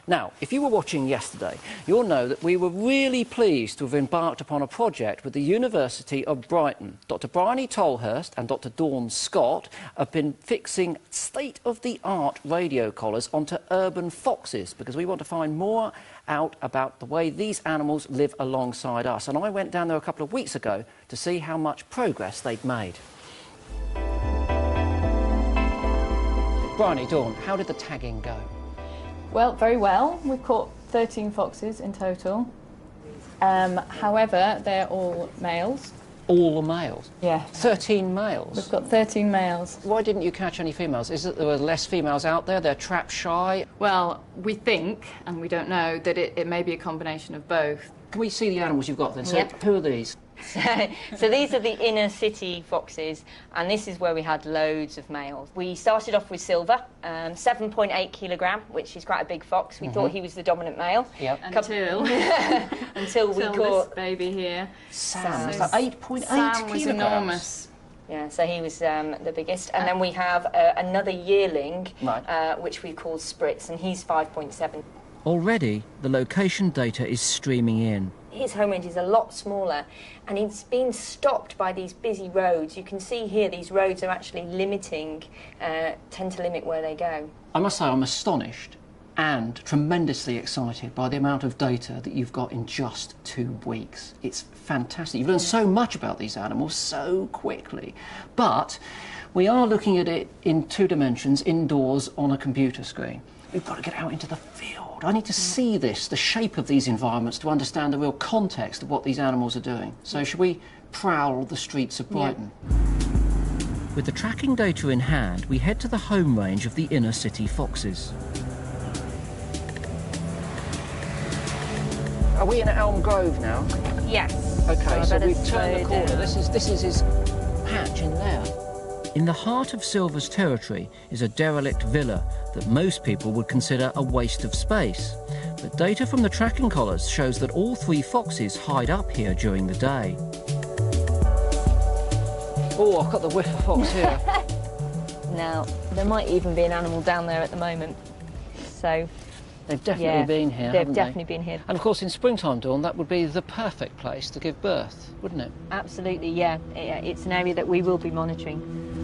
Now, if you were watching yesterday, you'll know that we were really pleased to have embarked upon a project with the University of Brighton. Dr. Bryony Tolhurst and Dr. Dawn Scott have been fixing state-of-the-art radio collars onto urban foxes because we want to find more out about the way these animals live alongside us. And I went down there a couple of weeks ago to see how much progress they'd made. Bryony, Dawn, how did the tagging go? Well, very well. We've caught 13 foxes in total. However, they're all males. All the males? Yeah. 13 males? We've got 13 males. Why didn't you catch any females? Is it there were less females out there? They're trap shy? Well, we think, and we don't know, that it may be a combination of both. Can we see the animals you've got then? So Yep. who are these? So these are the inner city foxes, and this is where we had loads of males. We started off with Silver, 7.8 kilogram, which is quite a big fox. We thought he was the dominant male. Yep. Until we caught this baby here. Sam. It's like 8.8 Sam was kilograms. enormous. Yeah, so he was the biggest. And then we have another yearling, Right. which we call Spritz, and he's 5.7. Already, the location data is streaming in. His home range is a lot smaller, and he's been stopped by these busy roads. You can see here these roads are actually tend to limit where they go. I must say I'm astonished and tremendously excited by the amount of data that you've got in just 2 weeks. It's fantastic. You've learned so much about these animals so quickly. But we are looking at it in 2 dimensions, indoors on a computer screen. We've got to get out into the field. I need to see this, the shape of these environments, to understand the real context of what these animals are doing. So shall we prowl the streets of Brighton? Yeah. With the tracking data in hand, we head to the home range of the inner city foxes. Are we in Elm Grove now? Yes. OK, so we've turned the corner. This is his patch in there. In the heart of Silver's territory is a derelict villa that most people would consider a waste of space. But data from the tracking collars shows that all 3 foxes hide up here during the day. Oh, I've got the whiff of fox here. Now, there might even be an animal down there at the moment. So they've definitely been here, They've definitely been here. And of course, in springtime, Dawn, that would be the perfect place to give birth, wouldn't it? Absolutely, yeah. It's an area that we will be monitoring.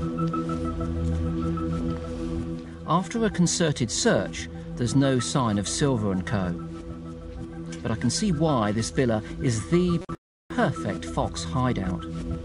After a concerted search, there's no sign of Silver and Co. But I can see why this villa is the perfect fox hideout.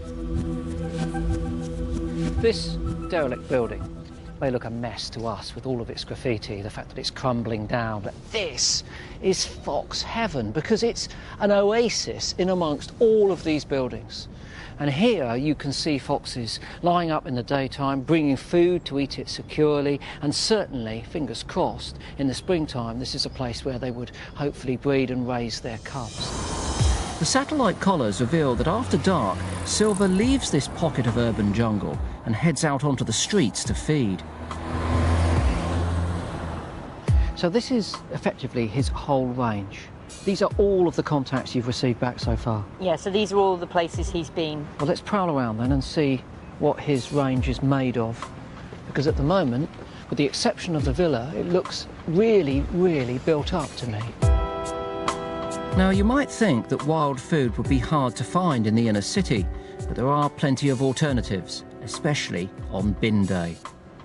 This derelict building may look a mess to us with all of its graffiti, the fact that it's crumbling down, but this is fox heaven because it's an oasis in amongst all of these buildings. And here you can see foxes lying up in the daytime, bringing food to eat it securely, and certainly, fingers crossed, in the springtime this is a place where they would hopefully breed and raise their cubs. The satellite collars reveal that after dark, Silver leaves this pocket of urban jungle and heads out onto the streets to feed. So this is effectively his whole range. These are all of the contacts you've received back so far? Yeah, so these are all the places he's been. Well, let's prowl around then and see what his range is made of. Because at the moment, with the exception of the villa, it looks really, really built up to me. Now, you might think that wild food would be hard to find in the inner city, but there are plenty of alternatives, especially on bin day.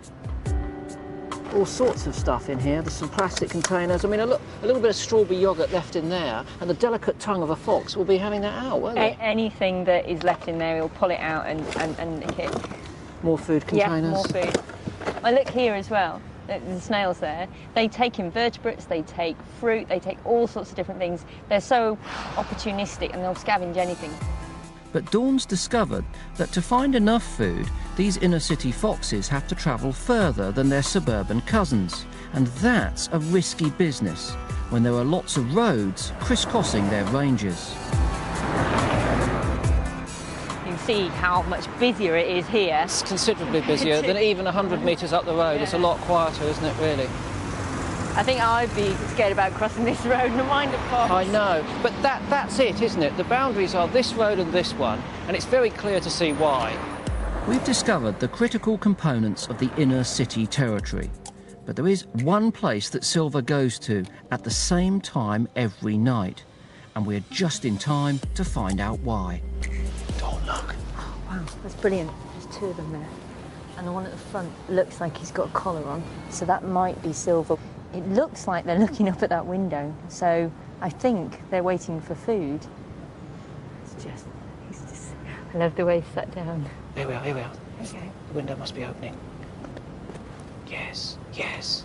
All sorts of stuff in here. There's some plastic containers. I mean, look, a little bit of strawberry yoghurt left in there, and the delicate tongue of a fox will be having that out, won't they? Anything that is left in there, he'll pull it out and nick it. More food containers? Yeah, more food. I look here as well. The snails there. They take invertebrates, they take fruit, they take all sorts of different things. They're so opportunistic and they'll scavenge anything. But Dawn's discovered that to find enough food, these inner city foxes have to travel further than their suburban cousins. And that's a risky business when there are lots of roads crisscrossing their ranges. You can see how much busier it is here. It's considerably busier than even 100 metres up the road. Yeah. It's a lot quieter, isn't it, really? I think I'd be scared about crossing this road, never mind a fox. I know, but that's it, isn't it? The boundaries are this road and this one, and it's very clear to see why. We've discovered the critical components of the inner city territory. But there is one place that Silver goes to at the same time every night, and we're just in time to find out why. Don't look. Oh, wow, that's brilliant. There's two of them there. And the one at the front looks like he's got a collar on, so that might be Silver. It looks like they're looking up at that window, so I think they're waiting for food. He's just... I love the way he sat down. Here we are, here we are. Okay. The window must be opening. Yes, yes.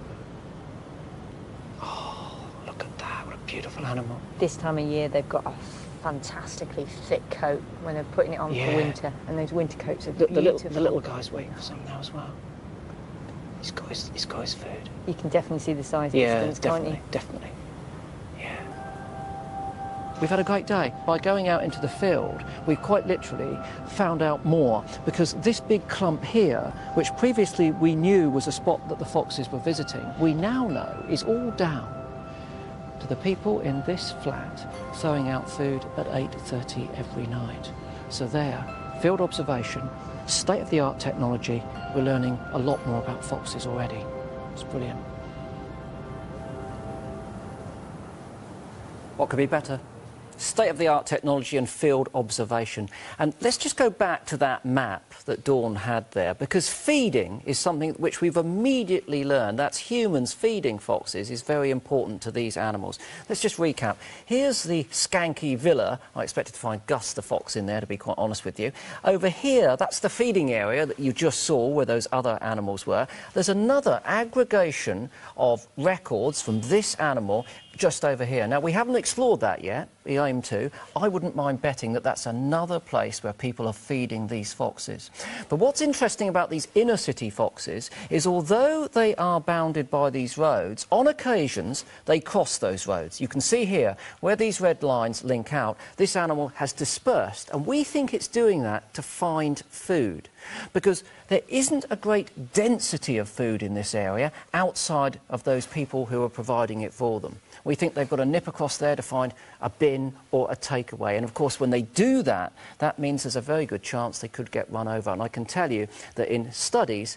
Oh, look at that, what a beautiful animal. This time of year, they've got a fantastically thick coat when they're putting it on for winter, and those winter coats are beautiful. The little guy's waiting for something now as well. He's got his food. You can definitely see the size distance, can't you? Definitely. Yeah. We've had a great day. By going out into the field, we've quite literally found out more, because this big clump here, which previously we knew was a spot that the foxes were visiting, we now know is all down to the people in this flat throwing out food at 8:30 every night. So there, field observation, state-of-the-art technology, we're learning a lot more about foxes already. It's brilliant. What could be better? State-of-the-art technology and field observation. And let's just go back to that map that Dawn had there, because feeding is something which we've immediately learned. That's humans feeding foxes is very important to these animals. Let's just recap. Here's the skanky villa. I expected to find Gus the fox in there, to be quite honest with you. Over here, that's the feeding area that you just saw where those other animals were. There's another aggregation of records from this animal just over here. Now, we haven't explored that yet. We aim to. I wouldn't mind betting that that's another place where people are feeding these foxes. But what's interesting about these inner city foxes is, although they are bounded by these roads, on occasions they cross those roads. You can see here where these red lines link out, this animal has dispersed, and we think it's doing that to find food, because there isn't a great density of food in this area outside of those people who are providing it for them. We think they've got to nip across there to find a bin or a takeaway. And of course, when they do that, that means there's a very good chance they could get run over. And I can tell you that in studies,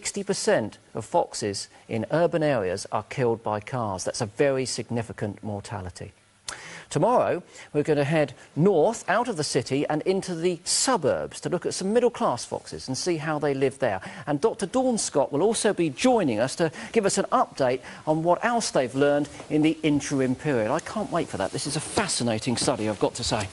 60% of foxes in urban areas are killed by cars. That's a very significant mortality. Tomorrow, we're going to head north out of the city and into the suburbs to look at some middle-class foxes and see how they live there. And Dr. Dawn Scott will also be joining us to give us an update on what else they've learned in the interim period. I can't wait for that. This is a fascinating study, I've got to say.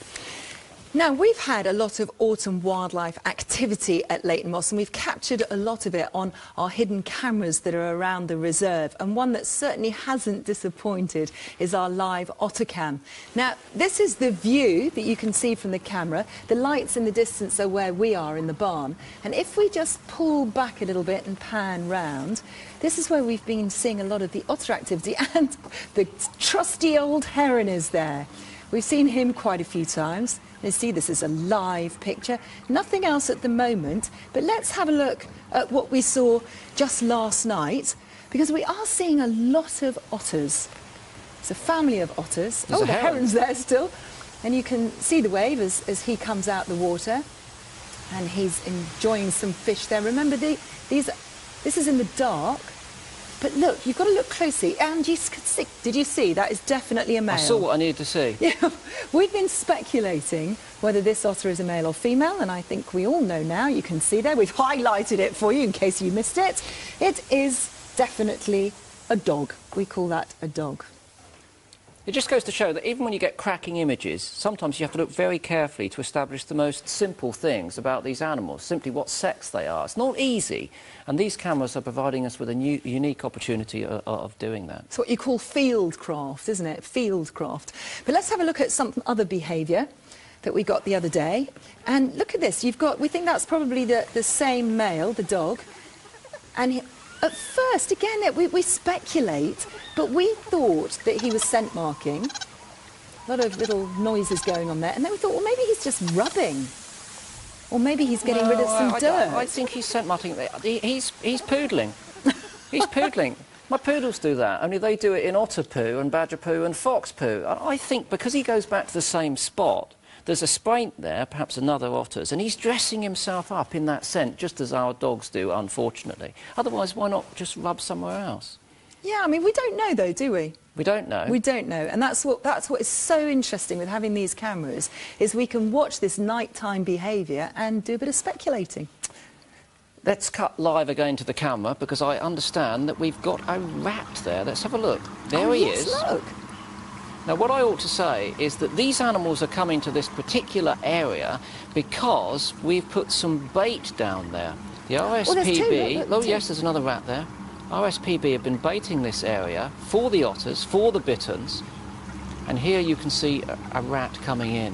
Now, we've had a lot of autumn wildlife activity at Leighton Moss, and we've captured a lot of it on our hidden cameras that are around the reserve. And one that certainly hasn't disappointed is our live otter cam. Now, this is the view that you can see from the camera. The lights in the distance are where we are in the barn. And if we just pull back a little bit and pan round, this is where we've been seeing a lot of the otter activity. And the trusty old heron is there. We've seen him quite a few times. You see, this is a live picture. Nothing else at the moment, but let's have a look at what we saw just last night, because we are seeing a lot of otters. It's a family of otters. There's the heron's there still. And you can see the wave as he comes out the water, and he's enjoying some fish there. Remember, this is in the dark. But look, you've got to look closely. And did you see? That is definitely a male. I saw what I needed to see. Yeah, we've been speculating whether this otter is a male or female, and I think we all know now. You can see there. We've highlighted it for you in case you missed it. It is definitely a dog. We call that a dog. It just goes to show that even when you get cracking images, sometimes you have to look very carefully to establish the most simple things about these animals, simply what sex they are. It's not easy, and these cameras are providing us with a unique opportunity of doing that. It's what you call fieldcraft, isn't it? Fieldcraft. But let's have a look at some other behaviour that we got the other day. And look at this. We think that's probably the same male, the dog. And at first, again, we speculate, but we thought that he was scent marking. A lot of little noises going on there. And then we thought, well, maybe he's just rubbing. Or maybe he's getting rid of some dirt. I think he's scent marking. He's poodling. He's poodling. My poodles do that, only they do it in otter poo and badger poo and fox poo. I think because he goes back to the same spot, there's a spraint there, perhaps another otter's, and he's dressing himself up in that scent, just as our dogs do, unfortunately. Otherwise, why not just rub somewhere else? Yeah, I mean, we don't know, though, do we? We don't know. We don't know, and that's what is so interesting with having these cameras, is we can watch this nighttime behaviour and do a bit of speculating. Let's cut live again to the camera, because I understand that we've got a rat there. Let's have a look. There he is. Look. Now, what I ought to say is that these animals are coming to this particular area because we've put some bait down there. The RSPB... Look, yes, there's another rat there. RSPB have been baiting this area for the otters, for the bitterns, and here you can see a rat coming in.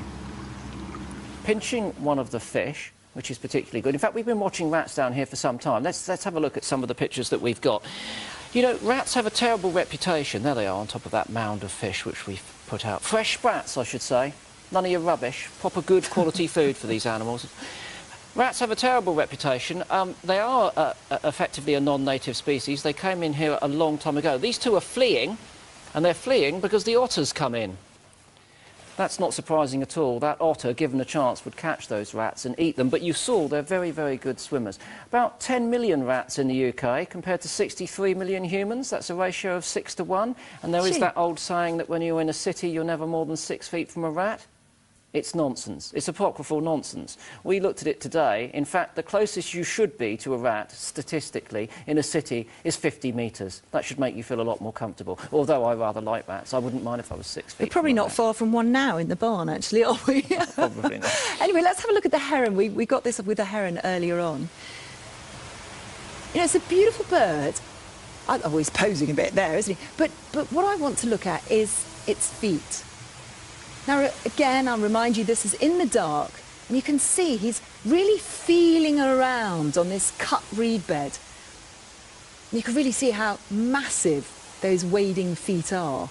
Pinching one of the fish, which is particularly good. In fact, we've been watching rats down here for some time. Let's have a look at some of the pictures that we've got. You know, rats have a terrible reputation. There they are on top of that mound of fish which we've put out. Fresh rats, I should say. None of your rubbish. Proper good quality food for these animals. Rats have a terrible reputation. They are effectively a non-native species. They came in here a long time ago. These two are fleeing, and they're fleeing because the otters come in. That's not surprising at all. That otter, given a chance, would catch those rats and eat them. But you saw they're very, very good swimmers. About 10 million rats in the UK compared to 63 million humans. That's a ratio of 6 to 1. And there is that old saying that when you're in a city, you're never more than 6 feet from a rat. It's nonsense. It's apocryphal nonsense. We looked at it today. In fact, the closest you should be to a rat, statistically, in a city is 50 metres. That should make you feel a lot more comfortable. Although I rather like rats. I wouldn't mind if I was 6 feet. We're probably not far from one now in the barn, actually, are we? Probably not. Anyway, let's have a look at the heron. We got this with the heron earlier on. You know, it's a beautiful bird. Oh, he's posing a bit there, isn't he? But what I want to look at is its feet. Now, again, I'll remind you, this is in the dark, and you can see he's really feeling around on this cut reed bed. And you can really see how massive those wading feet are.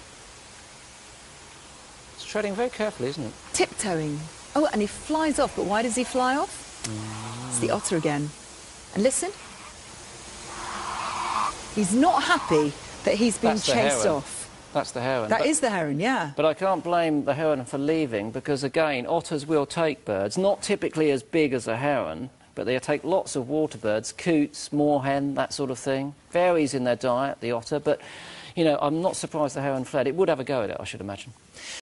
It's treading very carefully, isn't it? Tiptoeing. Oh, and he flies off, but why does he fly off? It's the otter again. And listen. He's not happy that he's been chased off. That's the heron. That is the heron, yeah. But I can't blame the heron for leaving because, again, otters will take birds, not typically as big as a heron, but they take lots of water birds, coots, moorhen, that sort of thing. Varies in their diet, the otter, but, you know, I'm not surprised the heron fled. It would have a go at it, I should imagine.